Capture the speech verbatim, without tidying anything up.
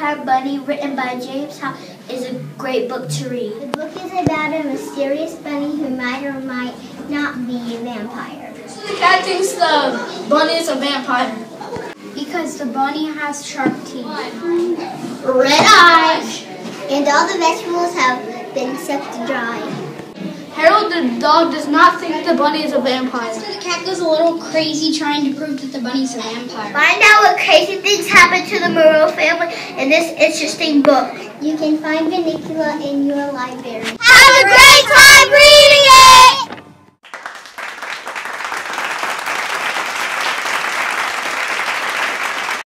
Vampire Bunny, written by James Howe, is a great book to read. The book is about a mysterious bunny who might or might not be a vampire. The cat thinks the bunny is a vampire because the bunny has sharp teeth, red eyes, and all the vegetables have been sucked dry. Harold the dog does not think the bunny is a vampire. So the cat goes a little crazy trying to prove that the bunny's a vampire. Find out what crazy things happen to the Moreau family in this interesting book. You can find Bunnicula in your library. Have a great time reading it!